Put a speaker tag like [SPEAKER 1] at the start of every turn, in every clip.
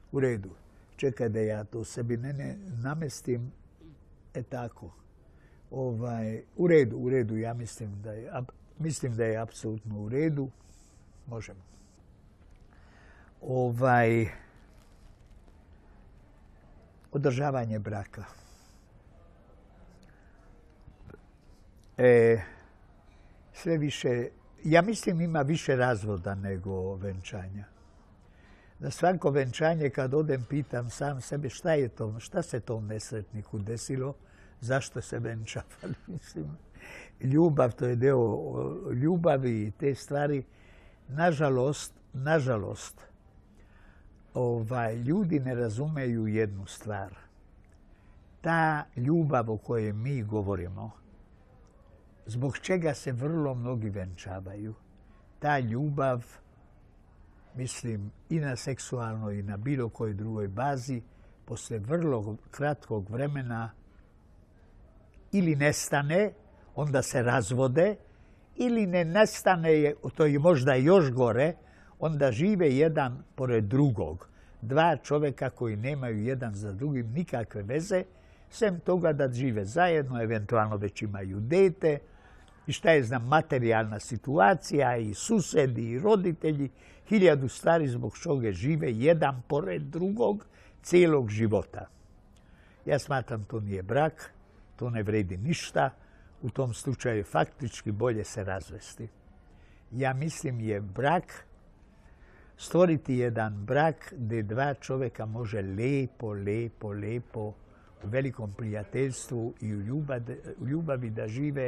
[SPEAKER 1] U redu. Čekaj da ja to sebi ne namestim. Tako. U redu. Ja mislim da je apsolutno u redu. Možemo. Održavanje braka. Sve više, ja mislim ima više razvoda nego venčanja. Na svako venčanje kad odem pitam sam sebe šta se tom nesretniku desilo, zašto se venčava. Ljubav, to je deo ljubavi i te stvari. Nažalost, ljudi ne razumeju jednu stvar. Ta ljubav o kojoj mi govorimo, zbog čega se vrlo mnogi venčavaju, ta ljubav, mislim, i na seksualnoj i na bilo kojoj drugoj bazi, posle vrlo kratkog vremena ili nestane, onda se razvode, ili ne nestane, to je možda još gore, onda žive jedan pored drugog. Dva čovjeka koji nemaju jedan za drugim nikakve veze, sem toga da žive zajedno, eventualno već imaju dete, i šta je znam, materijalna situacija, i susedi, i roditelji, 1000 stvari zbog čega žive jedan pored drugog cijelog života. Ja smatram to nije brak, to ne vredi ništa, u tom slučaju faktički bolje se razvesti. Ja mislim je brak, stvoriti jedan brak gdje dva čovjeka može lepo u velikom prijateljstvu i u ljubavi da žive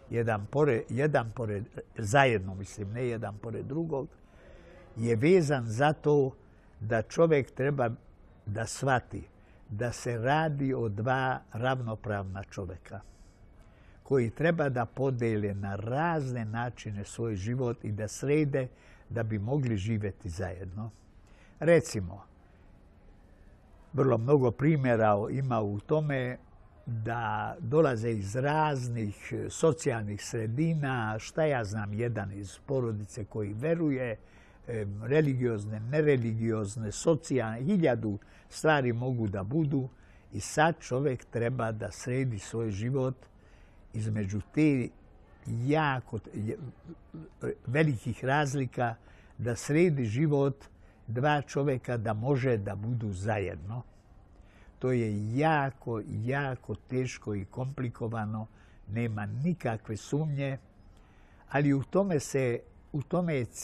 [SPEAKER 1] jedan pored, zajedno mislim, ne jedan pored drugog, je vezan za to da čovjek treba da shvati da se radi o dva ravnopravna čovjeka koji treba da podele na razne načine svoj život i da srede da bi mogli živjeti zajedno. Recimo, vrlo mnogo primjera ima u tome da dolaze iz raznih socijalnih sredina, šta ja znam, jedan iz porodice koji veruje, religiozne, nereligiozne, socijalne, 1000 stvari mogu da budu i sad čovjek treba da sredi svoj život između te jako velikih razlika, da sredi život dva čovjeka da može da budu zajedno. To je jako teško i komplikovano, nema nikakve sumnje, ali u tome je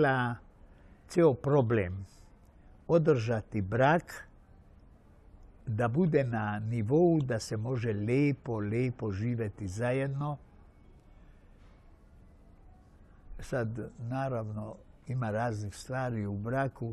[SPEAKER 1] ceo problem. Održati brak da bude na nivou da se može lepo živjeti zajedno. Sad, naravno, ima raznih stvari u braku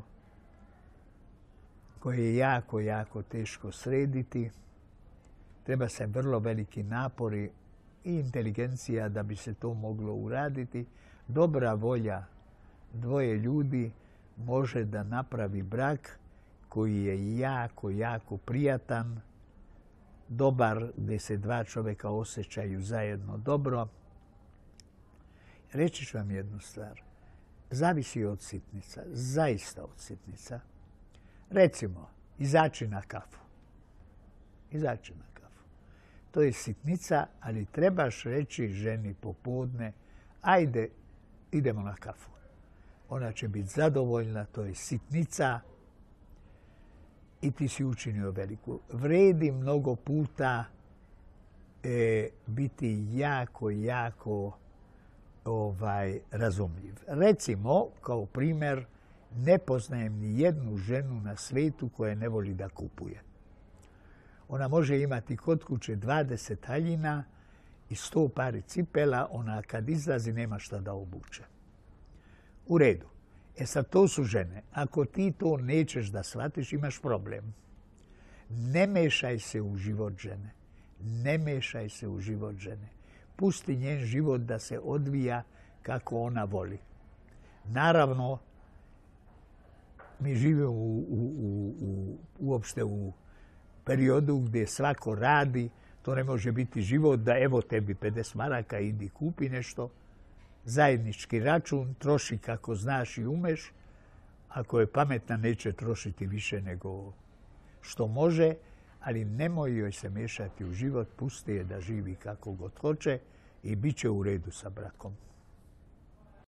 [SPEAKER 1] koje je jako teško srediti. Treba se vrlo veliki napori i inteligencija da bi se to moglo uraditi. Dobra volja dvoje ljudi može da napravi brak koji je jako prijatan, dobar, gdje se dva čovjeka osjećaju zajedno dobro. Reći ću vam jednu stvar. Zavisi od sitnica, zaista od sitnica. Recimo, izaći na kafu. To je sitnica, ali trebaš reći ženi popodne, ajde, idemo na kafu. Ona će biti zadovoljna, to je sitnica i ti si učinio veliku. Vredi mnogo puta biti jako razumljiv. Recimo, kao primjer, ne poznajem ni jednu ženu na svijetu koja ne voli da kupuje. Ona može imati kod kuće 20 haljina i 100 pari cipela, ona kad izlazi nema šta da obuče. U redu. Sad to su žene. Ako ti to nećeš da shvatiš, imaš problem. Ne mešaj se u život žene. Pusti njen život da se odvija kako ona voli. Naravno, mi živimo uopšte u periodu gdje svako radi. To ne može biti život da evo tebi 50 maraka, idi kupi nešto. Zajednički račun, troši kako znaš i umeš, Ako je pametna, neće trošiti više nego što može, ali nemoj joj se miješati u život, pusti je da živi kako god hoće i bit će u redu sa brakom.